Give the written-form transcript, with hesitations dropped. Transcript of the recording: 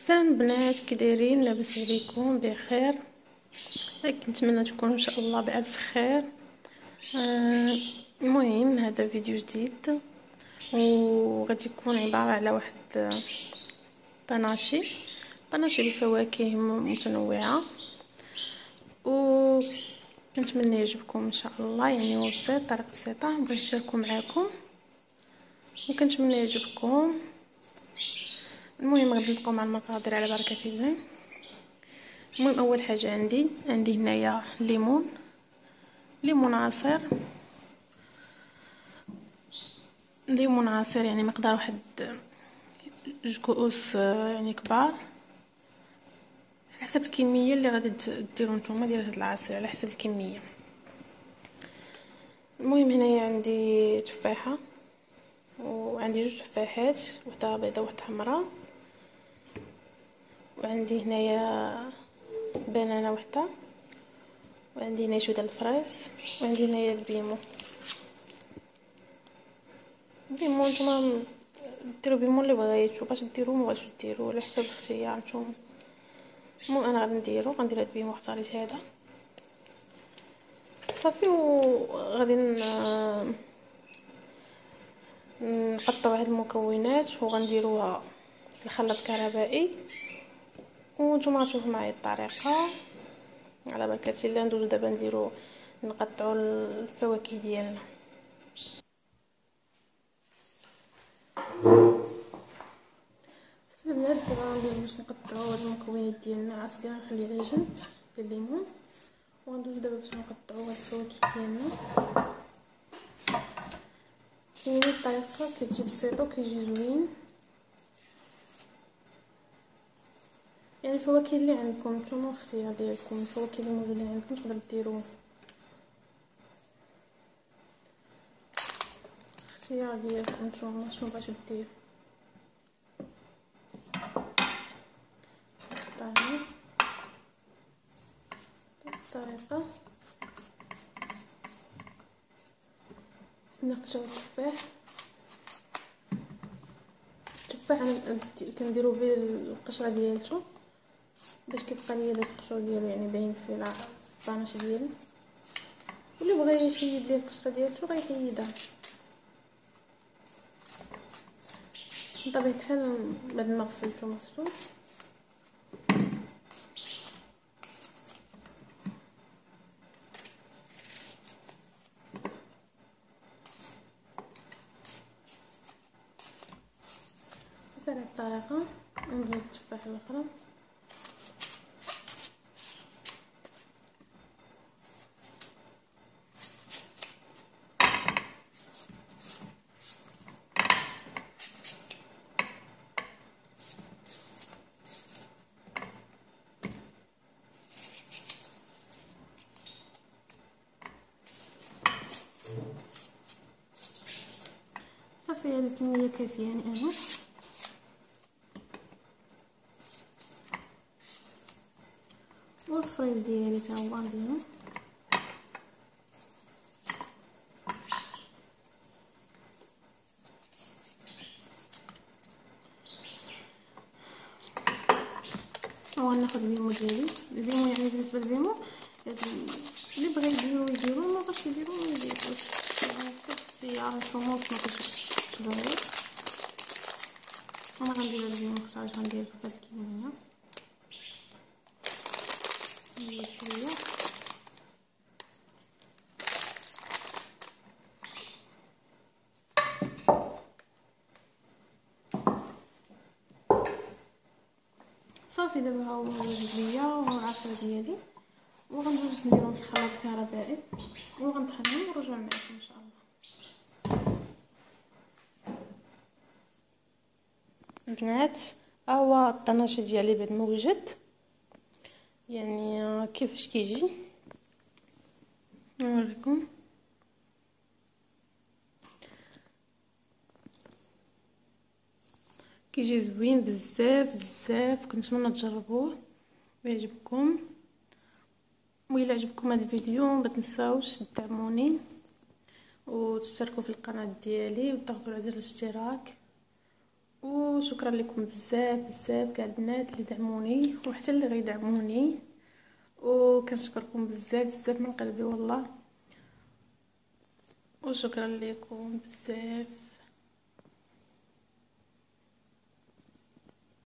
السلام بنات، كي دايرين؟ لاباس عليكم؟ بخير. نتمنى تكونوا ان شاء الله بالف خير. المهم هذا فيديو جديد وغادي يكون عباره على واحد باناشي بالفواكه متنوعه، و نتمنى يعجبكم ان شاء الله. يعني هو بسيط، طريقه بسيطه بغيت نشاركو معكم وكنتمنى يعجبكم. المهم غادي نبقاو مع المقادير على بركه الله. المهم اول حاجه عندي هنايا ليمون عصير، يعني مقدار واحد 2 كؤوس يعني كبار، حسب الكميه اللي غادي ديروا نتوما ديال هذا العصير، على حسب الكميه. المهم هنايا عندي تفاحه، وعندي 2 تفاحات، وحده بيضاء وحده حمراء، وعندي هنايا بنانه وحده، وعندي هنايا شويه ديال الفريز، وعندي هنايا البيمو. نتوما ديروا بيمو اللي بغيتو، باش ديروا ما بغيتوش ديروا على حسب الاختيار نتوما. المهم انا غندير هاد البيمو، اختاريت هذا صافي. وغادي نقطعوا هاد المكونات وغنديروها في الخلاط الكهربائي، وانتم غتشوفوا معايا الطريقه على بركه الله. ندوزو دابا نقطعوا الفواكه ديالنا. البنات دابا غندوزو باش نقطعوا هاد المكونات ديالنا. عرفتي غنخلي على جنب ديال الليمون، وغندوزو دابا باش نقطعوا هاد الفواكه ديالنا. يعني الطريقه كتجي بسيطه وكيجي زوين. يعني الفواكه اللي عندكم نتوما اختيار ديالكم، الفواكه اللي موجوده عندكم تقدروا ديروا، اختيار ديالكم نتوما شنو بغيتو ديروا. الطريقه نقطعوا التفاح انا كنديرو به القشره ديالته باش كيبقى ليا داك القشور ديالو يعني باين في الباناش ديالي. واللي بغى يحيد ليه القشره ديالته غيحيدها. بطبيعه الحال بعد ما غسلته مغسول بهذه الطريقه. نضرب التفاحه الاخرى صافي. هذه الكميه كافياني انا. والفريز ديالي تا هو نديرو. وغناخد البيمو ديالي. البيمو يعني بالنسبه للبيمو اللي بغى يديرو ما بغاش يديرو ما يديروش، يعني اختيار نتوما ما كتبغيو. انا غندير البيمو، اختاريت غندير بهاد الكميه شويه. صافي دابا ها هو موجود ليا والعصير ديالي، وغندوز نديرهم في الخلاط الكهربائي وغنطحنهم ونرجع معكم ان شاء الله. البنات ها هو الطناش ديالي بعد ما وجد، يعني كيفاش كيجي نوريكم. كيجي زوين بزاف. كنتمنى تجربوه ويعجبكم. وإلا عجبكم هذا الفيديو ما تنساوش تدعموني وتشتركوا في القناه ديالي وتضغطوا على زر الاشتراك وشكرا لكم بزاف بزاف كاع البنات اللي دعموني وحتى اللي غيدعموني، وكنشكركم بزاف بزاف من قلبي والله، وشكرا لكم بزاف.